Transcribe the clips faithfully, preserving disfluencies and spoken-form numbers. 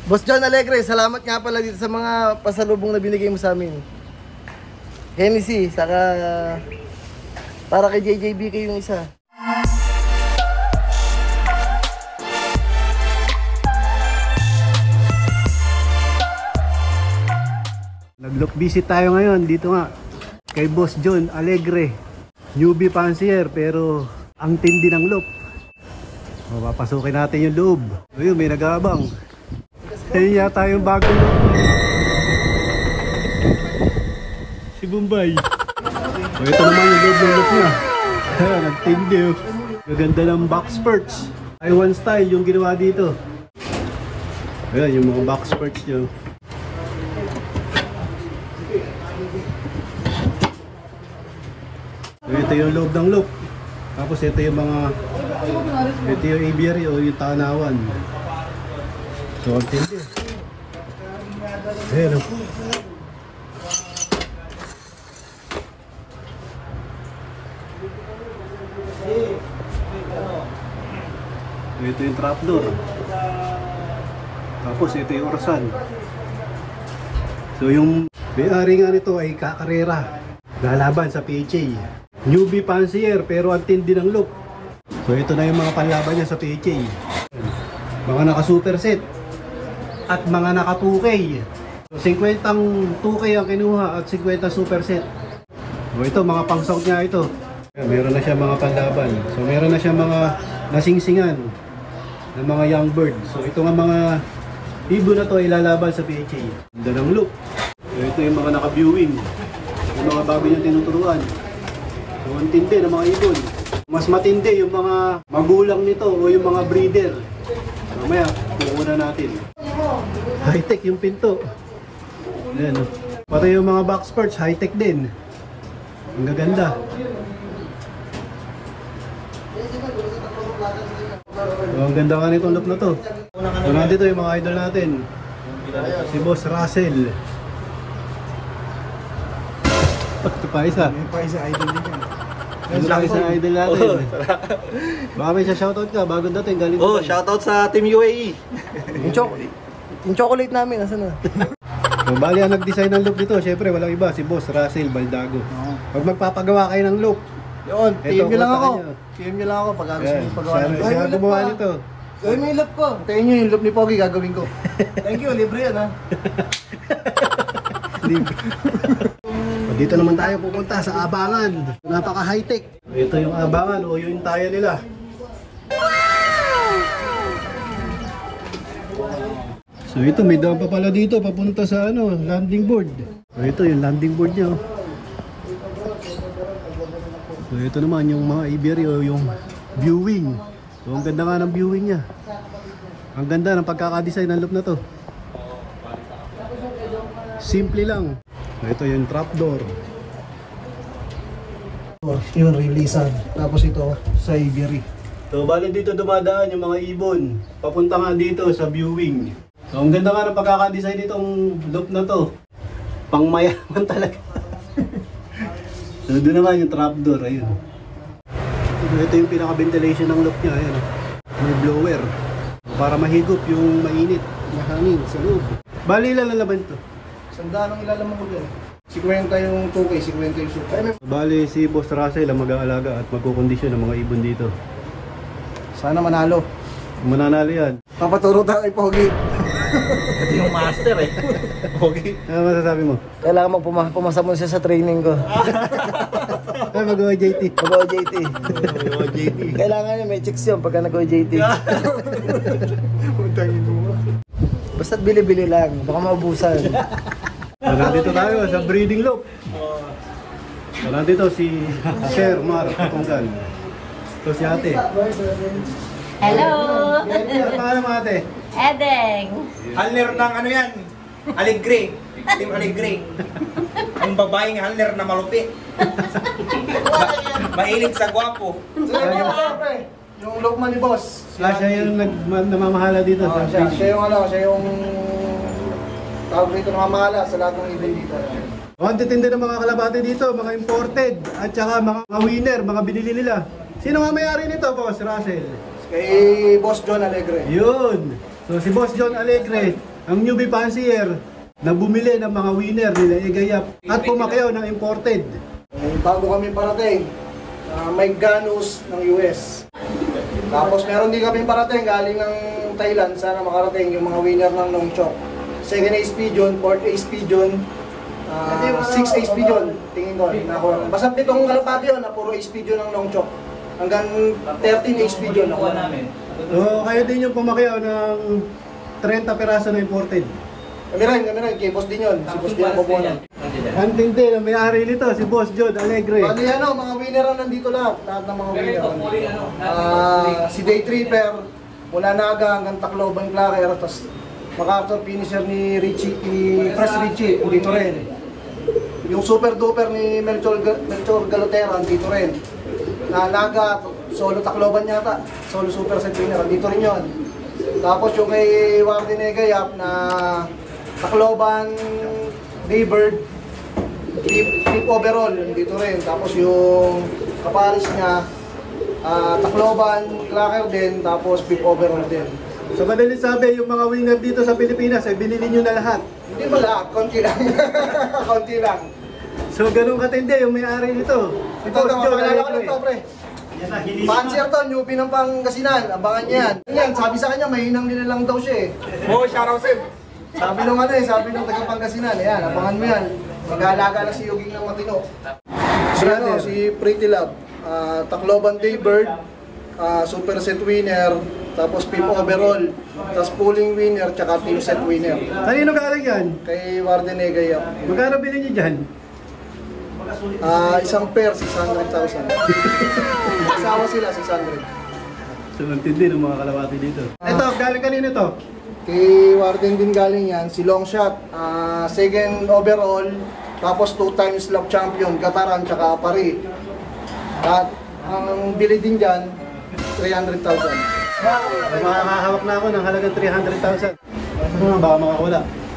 Boss John Alegre, salamat nga pala dito sa mga pasalubong na binigay mo sa amin. Hennessy, saka para kay J J B K yung isa. Nag-look visit tayo ngayon dito nga kay Boss John Alegre. Newbie fancier pero ang tindi ng loop. O, papasukin natin yung loob. Ayun, may nag-aabang. Ayun yata yung bagong loop. Si Bombay. O, ito naman yung loob ng loop niya. Nagtindi. Maganda ng box perch. Taiwan style yung ginawa dito. Ayan yung mga box perch niya. Ito yung loob ng loop. Tapos ito yung mga ito yung aviary o yung tanawan. So ang tindi. Ayan o. Ito yung trapdoor. Tapos ito yung orasan. So yung may-ari nga nito ay kakarera. Lalaban sa P H A. Newbie fancier pero ang tindi ng loop. So ito na yung mga panlaban niya sa P H A. Mga naka super set at mga naka two K. So fifty two K ang kinuha at fifty super set. So ito mga pang sound niya ito. Meron na siya mga panlaban. So meron na siya mga nasingsingan ng mga young bird. So ito nga mga ibon na to ay lalaban sa P H A. Ganda ng loop. So ito yung mga naka viewing. Yung mga bago niyang tinuturuan. So, ang tindi ng mga ibon. Mas matindi yung mga magulang nito o yung mga breeder. Mamaya, pukunan natin. High-tech yung pinto. Ayan. Pati yung mga box perch, high-tech din. Ang gaganda. So, ang ganda nga nitong look na to. So, nandito yung mga idol natin. Si Boss Russell. Ito pa isa. May pa isa idol din yan. Ito pa isa idol natin. Baka may siya shoutout ka, bagong dating galing. Oh, shoutout sa Team U A E. Yung, cho yung chocolate namin, nasa na? So, bali ang nag-design ng loop dito, syempre walang iba, si Boss Russell Baldago. Pag magpapagawa kayo ng loop, Yun, T M nyo lang ako. T M nyo lang ako pag gusto yeah, nyo pagawa ng siya, siya gumawa nito. Gawin mo yung loop ko. Tayin nyo yung loop ni Pogi, gagawin ko. Thank you, libre yan ha. Libre. Dito naman tayo pupunta sa Abangan. Napaka high-tech. Ito yung Abangan o yung taya nila. So ito may daan pa pala dito papunta sa ano, landing board. So ito yung landing board niya. So ito naman yung mga aviary o yung viewing. So ang ganda nga ng viewing niya. Ang ganda ng pagkakadesign ng loop na to. Simple lang. Ito yung trapdoor. Yun, releasean. Tapos ito sa aviary. So bali dito dumadaan yung mga ibon. Papunta nga dito sa viewing. So ang ganda nga ng pagkakadesign nitong loop na to. Pangmayaman talaga. So doon naman yung trapdoor. Ayun. Ito yung pinaka-ventilation ng loop niya. Ayun. May blower. Para mahigop yung mainit na hangin sa loob. Bali ilan lalaban to? Sandaan ang ilalaman ko dyan. fifty yung two K, fifty yung super. Bali si Boss Russell ang mag-aalaga at magkukondisyon ng mga ibon dito. Sana manalo. Mananalo yan. Papaturo tayo kay Pogi. Ito yung master eh. Pogi. Ano masasabi mo? Kailangan magpumasa mo siya sa training ko. Ay, mag-O J T. Mag-O J T. O J T. Kailangan niya may chicks yun pagka nag-O J T. Basta't bili-bili lang, baka maubusan. So, nandito tayo sa breeding loop. So, nandito si Sir Mar Katunggan. Ito si ate. Hello! Ano pangalan mo ate? Edeng! Handler ng ano yan? Alegre. Team Alegre. Ang babaeng handler na malupit. Ma Mahilig sa gwapo. Yung loob man ni boss. Ah, siya yung nag namamahala dito Oh, sa siya, breeding. siya yung ano, siya yung tawag dito namamahala sa lahat ng ibon dito. Oh, ang titindi ng mga kalabate dito, mga imported at saka mga, mga winner, mga binili nila. Sino nga may-ari nito, Boss Russell? Kay Boss John Alegre. Yun. So si Boss John Alegre, ang newbie fancier na bumili ng mga winner nila Egayap at pumakyaw ng imported. Eh, bago kami parating, uh, may Ganus ng U S. Tapos meron din kami parating galing ng Thailand. Sana makarating yung mga winner ng Nongchok. Second Ace Pigeon, fourth Ace Pigeon, uh, sixth Ace Pigeon. Tingin ko, nakuha. Basta pitong kalapati yun na puro Ace Pigeon ng Nongchok. Hanggang thirteen Ace Pigeon nakuha namin. So kayo din yung pumakyaw ng thirty peraso na imported. Kami rin, kami rin. Kay Boss din yun. Si Boss din ang pupunan. Ang tindi na may-ari nito, si Boss John Alegre. Bali ano, mga winner ang nandito lahat. Lahat ng mga winner. Ah, si Day Tripper, mula Naga hanggang Tacloban Clacker, tapos MacArthur finisher ni Richie, ni Press Richie, dito rin. Yung super duper ni Melchor, Melchor Galotera, dito rin. Na Naga, solo Tacloban yata, solo super set winner, dito rin yun. Tapos yung kay Warden Egayap na Tacloban Daybird, Trip overall, dito rin. Tapos yung kaparis niya, uh, Tacloban, Clacker din, tapos Pip overall din. So madaling sabi, yung mga winner dito sa Pilipinas ay binili nyo na lahat. Hindi ba lahat? Konti lang. Konti lang. So ganun katindi yung may-ari nito. Si Ito, Boss ito, John makilala ko Alegre. lang ito, pre. Pansier to, newbie ng Pangasinan. Abangan niya yan. Yan, sabi sa kanya, mahinang nila lang daw siya eh. Oh, shoutout sa'yo. Sabi nung ano eh, sabi nung taga Pangasinan, yan, abangan mo yan. Mag-aalaga na si Yuging ng matino. Si ano, si Pretty Love, uh, Tacloban Daybird, uh, super set winner, tapos Pip overall, tapos pooling winner, tsaka team set winner. Kanino galing yan? Kay Warden Egayap. Magkano bilhin nyo dyan? Ah, isang pair, six hundred thousand. Asawa sila, six hundred. So nagtindi ng mga kalawati dito. Ito, galing kanino to? Kay Warden din galing yan, si Long Shot, ah, second overall, tapos two times love champion, Gataran, tsaka Pari. At ang bili din dyan, three hundred thousand. Makakahawak na ako ng halagang three hundred thousand. Ano baka makakawala.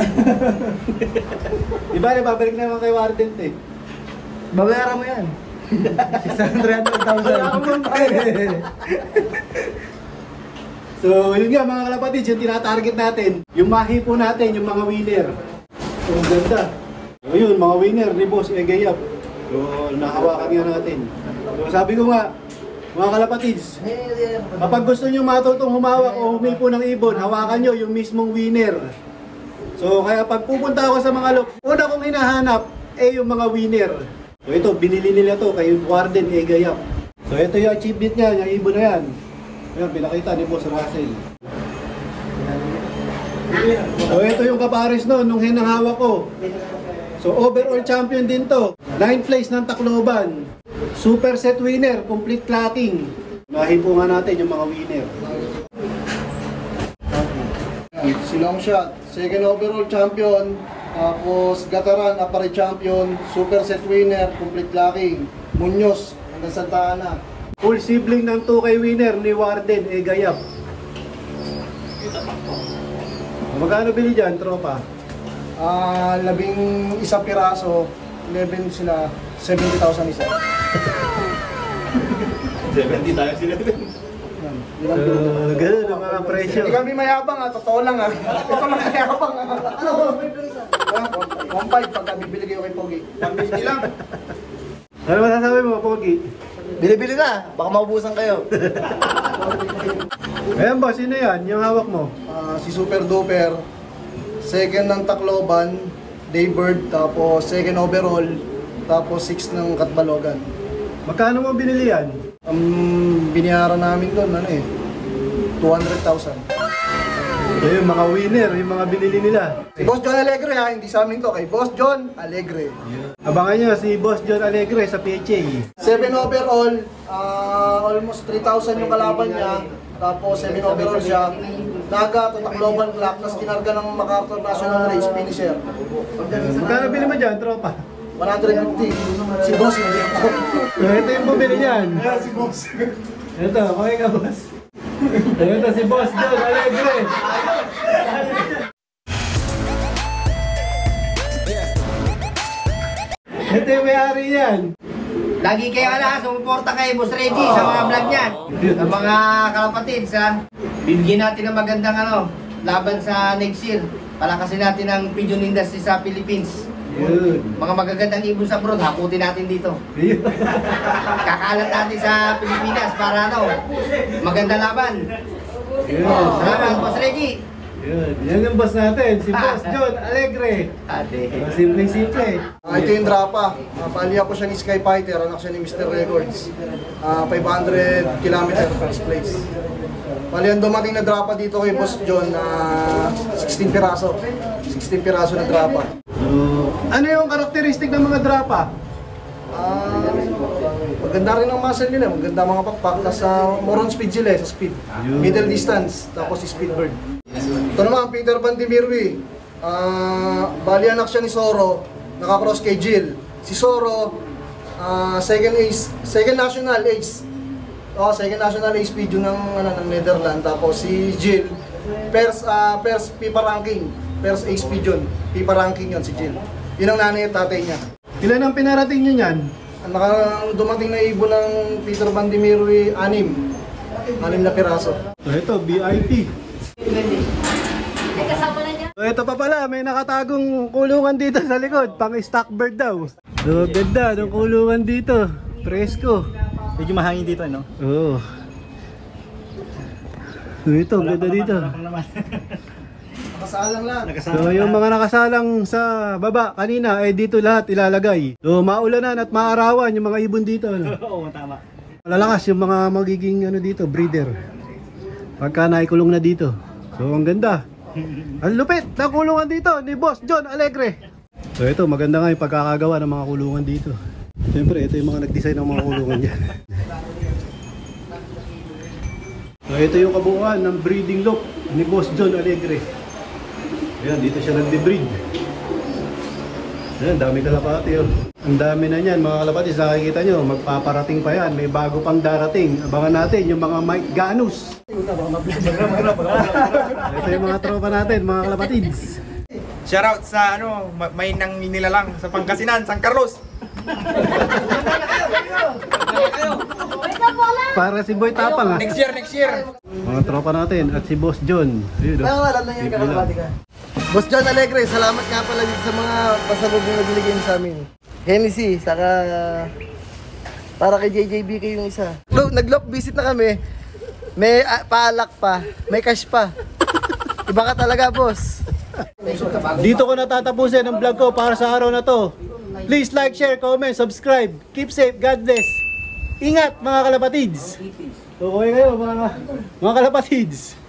Diba, babalik na naman kay Warden eh. Babayaran mo yan. six hundred thousand. So, yun nga mga kalapatids, yung tinatarget natin, yung mahipo natin, yung mga winner. So, ang ganda. So, yun, mga winner ni Boss Egayap. So, nahawakan nga natin. So, sabi ko nga, mga kalapatids, kapag gusto nyo matutong humawak o humipo ng ibon, hawakan nyo yung mismong winner. So, kaya pag pupunta ako sa mga look, una kong hinahanap, eh yung mga winner. So, ito, binili nila to kay Warden Egayap. So, ito yung achievement niya, yung ibon na yan. Ayan, pinakita ni Boss Russell. So, ito yung kapares no, nung hinahawak ko. So, overall champion din to. ninth place ng Tacloban. Super set winner, complete clacking. Nahipo nga natin yung mga winner. Si Long Shot, second overall champion, tapos Gataran, Apari champion, super set winner, complete locking, Muñoz, hanggang Santa Ana. Full sibling ng two K winner ni Warden Egayap. Magkano bili dyan, tropa? Ah, labing isang piraso, eleven sila, seventy thousand isa. seventy tayo sila. Yan, So, yun ang bili. ganun ang mga presyo. Hindi kami mayabang ha, totoo lang ha. Ito lang mayabang ha. Ano? one five pagka bibili kayo kay Pogi. one fifty lang. Ano masasabi mo, Pogi? Bili-bili na, baka maubusan kayo. Ayan ba, sino yan? Yung hawak mo? Ah, si Super Duper, second ng Tacloban, Daybird, tapos second overall, tapos six ng Katbalogan. Magkano mo binili yan? Um, biniyaran namin doon, ano eh, two hundred thousand. Ito yung mga winner, yung mga binili nila. Si Boss John Alegre ha, hindi sa amin to, kay Boss John Alegre. Abangan nyo si Boss John Alegre sa P H A. seven overall, ah, almost three thousand yung kalaban niya, tapos seven overall siya. Naga to Tacloban Clock, tapos kinarga ng MacArthur National Race finisher. Magkano bili mo dyan, tropa? one fifty. Si Boss hindi ako. So, ito yung bumili niyan. Ayan si Boss. Ito, okay ka, boss. Ito si Boss John Alegre. Ito yung may-ari yan. Lagi kayo ala, sumuporta kay Boss Reggie sa mga vlog niyan. Sa mga kalapatids ha. Bibigyan natin ng magandang ano, laban sa next year. Palakasin natin ang pigeon industry sa Philippines. Yun. Mga magagandang ibon sa abroad, hakutin natin dito. Yun. Kakalat natin sa Pilipinas para ano, maganda laban. Yun. Salamat, Boss Reggie. Yun. Yan yung boss natin, si Boss John Alegre. Ate. Simple-simple. Ah, ito yung drapa. Uh, paliya ko siya ni Sky Fighter, anak siya ni Mister Records. Ah, five hundred kilometer first place. Bali, ang dumating na drapa dito kay Boss John na sixteen piraso. sixteen piraso na drapa. So, ano yung karakteristik ng mga drapa? Ah, maganda rin ang muscle nila, maganda mga pakpak. Tapos uh, more on speed sila, eh, sa speed. Yun. Middle distance, tapos speed bird. Ito naman, Peter Pan Timirwi. Ah, bali anak siya ni Soro, nakakross kay Jill. Si Soro, ah, second ace, second national ace. Oh, second national ace speed yun ng, ano, ng Netherlands. Tapos si Jill, first, ah, first FIFA ranking. First ace speed yun. FIFA ranking yun si Jill. Yun ang nanay at tatay niya. Ilan ang pinarating nyo niyan? Ang naka, dumating na ibon ng Peter Pan Timirwi, anim. Anim na piraso. So ito, V I P. Ay, kasama na niya. So ito pa pala, may nakatagong kulungan dito sa likod, pang stock bird daw. So ganda ng kulungan dito, presko. Medyo mahangin dito, no? Oo. So ito, ganda dito. Nakasalang lahat. So yung mga nakasalang sa baba kanina ay dito lahat ilalagay. So maulanan at maarawan yung mga ibon dito. Ano? Oo, tama. Malalakas yung mga magiging ano dito, breeder. Pagka naikulong na dito. So ang ganda. Ang lupit ng kulungan dito ni Boss John Alegre. So ito, maganda nga yung pagkakagawa ng mga kulungan dito. Siyempre, ito yung mga nag-design ng mga kulungan dyan. So ito yung kabuuan ng breeding loop ni Boss John Alegre. Ayan, dito siya nagde-breed. Ayan, dami kalapati oh. Ang dami na niyan mga kalapati, nakikita nyo, magpaparating pa yan. May bago pang darating. Abangan natin yung mga Mike Ganus. Ito yung mga tropa natin, mga kalapatids. Shoutout sa ano, ma- may nang nilalang sa Pangasinan, San Carlos. Para si Boy Tapang ha. Next year, next year. Mga tropa natin at si Boss John. Ayun, oh. Alam na yan, kakalabati ka. Boss John Alegre, salamat nga pala dito sa mga pasalubong na binigay niyo sa amin. Hennessy, saka para kay J J B K yung isa. Nag-lock visit na kami. May uh, paalak pa, may cash pa. Iba ka talaga, boss. Dito ko natatapusin ang vlog ko para sa araw na to. Please like, share, comment, subscribe. Keep safe, God bless. Ingat mga kalapatids. Okay kayo mga, mga kalapatids.